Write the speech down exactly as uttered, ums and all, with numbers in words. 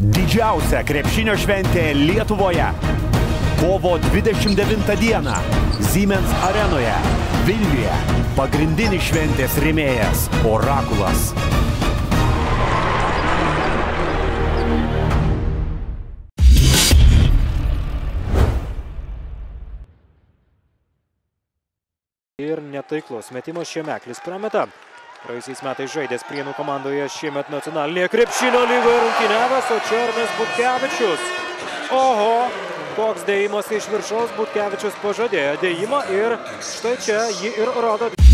Didžiausia krepšinio šventė Lietuvoje. Kovo dvidešimt devintą dieną Siemens arenoje, Vilniuje. Pagrindinis šventės rėmėjas Orakulas. Ir netaiklus metimas Šemeklis prameta. Praėjusiais metais žaidęs Prienų komandoje, šiemet nacionalinėje krepšinio lygoje rungtyniavęs, o čia Arnas Butkevičius. Oho, koks dėjimas iš viršaus, Butkevičius pažadėjo dėjimą ir štai čia jį ir rodo.